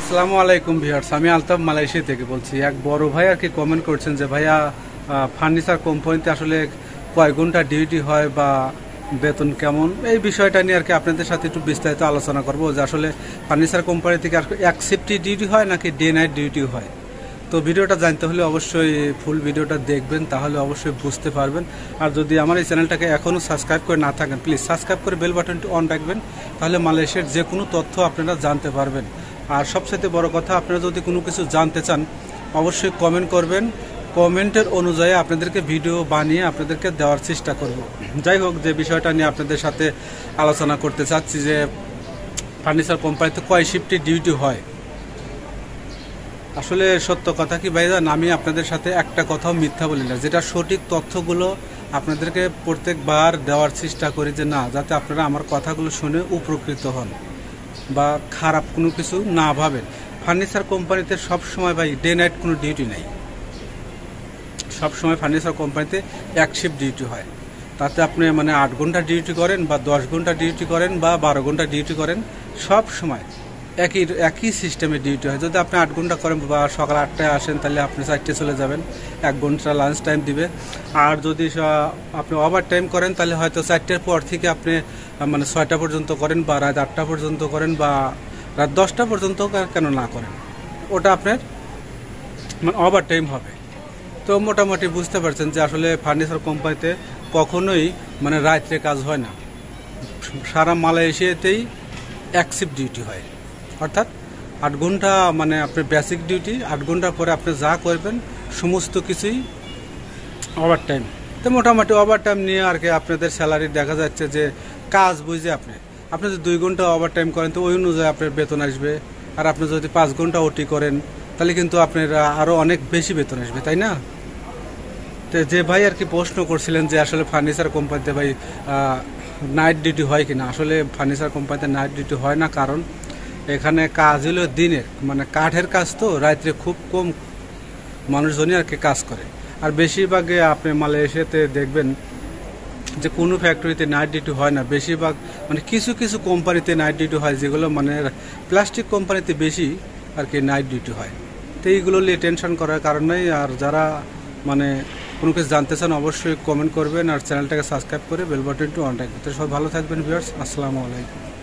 আসসালামু আলাইকুম ভিউয়ার্স, আমি আলতাফ মালয়েশিয়া থেকে বলছি। এক বড় ভাই আর কি কমেন্ট করছেন যে ভাইয়া ফার্নিচার কোম্পানিতে আসলে কয় ঘন্টা ডিউটি হয় বা বেতন কেমন, এই বিষয়টা নিয়ে আর কি আপনাদের সাথে একটু বিস্তারিত আলোচনা করব যে আসলে ফার্নিচার কোম্পানি থেকে এক শিফটই ডিউটি হয় নাকি ডে নাইট ডিউটি হয়। তো ভিডিওটা জানতে হলে অবশ্যই ফুল ভিডিওটা দেখবেন, তাহলে অবশ্যই বুঝতে পারবেন। আর যদি আমার এই চ্যানেলটাকে এখনও সাবস্ক্রাইব করে না থাকেন, প্লিজ সাবস্ক্রাইব করে বেল বাটনটি অন রাখবেন, তাহলে মালয়েশিয়ার যে কোনো তথ্য আপনারা জানতে পারবেন। আর সবচেয়ে বড় কথা, আপনারা যদি কোনো কিছু জানতে চান অবশ্যই কমেন্ট করবেন, কমেন্টের অনুযায়ী আপনাদেরকে ভিডিও বানিয়ে আপনাদেরকে দেওয়ার চেষ্টা করব। যাই হোক, যে বিষয়টা নিয়ে আপনাদের সাথে আলোচনা করতে চাচ্ছি যে ফার্নিচার কোম্পানিতে কয় শিফটে ডিউটি হয়। আসলে সত্য কথা কি ভাইজান, আমি আপনাদের সাথে একটা কথাও মিথ্যা বলি না, যেটা সঠিক তথ্যগুলো আপনাদেরকে প্রত্যেকবার দেওয়ার চেষ্টা করি, যে না যাতে আপনারা আমার কথাগুলো শুনে উপকৃত হন বা খারাপ কোনো কিছু না ভাবেন। ফার্নিচার কোম্পানিতে সবসময় ভাই ডে নাইট কোনো ডিউটি নেই, সবসময় ফার্নিচার কোম্পানিতে এক শিফট ডিউটি হয়। তাতে আপনি 8 ঘন্টা ডিউটি করেন বা 10 ঘন্টা ডিউটি করেন বা 12 ঘন্টা ডিউটি করেন, সব সময় একই সিস্টেমে ডিউটি হয়। যদি আপনি 8 ঘন্টা করেন বা সকাল 8টায় আসেন, তাহলে আপনি 4টায় চলে যাবেন, 1 ঘন্টা লাঞ্চ টাইম দিবে। আর যদি আপনি ওভার টাইম করেন, তাহলে হয়তো 4টার পর থেকে আপনি 6টা পর্যন্ত করেন বা রাত 8টা পর্যন্ত করেন বা রাত 10টা পর্যন্ত কেন না করেন, ওটা আপনার ওভার টাইম হবে। তো মোটামুটি বুঝতে পারছেন যে আসলে ফার্নিচার কোম্পানিতে কখনোই রাত্রে কাজ হয় না। সারা মালয়েশিয়াতেই এক শিফট ডিউটি হয়, অর্থাৎ 8 ঘন্টা আপনার বেসিক ডিউটি, 8 ঘন্টার পরে আপনি যা করবেন সমস্ত কিছুই ওভার টাইম। তো মোটামুটি ওভার টাইম নিয়ে আর কি আপনাদের স্যালারি দেখা যাচ্ছে যে কাজ বুঝে আপনি যদি 2 ঘন্টা ওভার টাইম করেন, তো ওই অনুযায়ী আপনার বেতন আসবে। আর আপনি যদি 5 ঘন্টা ওটি করেন, তাহলে কিন্তু আপনার আরও অনেক বেশি বেতন আসবে, তাই না? তো যে ভাই আর কি প্রশ্ন করছিলেন যে আসলে ফার্নিচার কোম্পানিতে ভাই নাইট ডিউটি হয় কিনা, আসলে ফার্নিচার কোম্পানিতে নাইট ডিউটি হয় না। কারণ এখানে কাজ হলো দিনের, কাঠের কাজ, তো রাত্রে খুব কম মানুষজনই আর কি কাজ করে। আর বেশিরভাগে আপনি মালয়েশিয়াতে দেখবেন যে কোনো ফ্যাক্টরিতে নাইট ডিউটি হয় না। বেশিরভাগ কিছু কিছু কোম্পানিতে নাইট ডিউটি হয়, যেগুলো প্লাস্টিক কোম্পানিতে বেশি আর কি নাইট ডিউটি হয়। তো এইগুলো নিয়ে টেনশন করার কারণ নেই। আর যারা কোনো কিছু জানতে চান অবশ্যই কমেন্ট করবেন, আর চ্যানেলটাকে সাবস্ক্রাইব করে বেল বাটনটি অন রাখবেন। তো সবাই ভালো থাকবেন ভিউয়ার্স, আসসালামু আলাইকুম।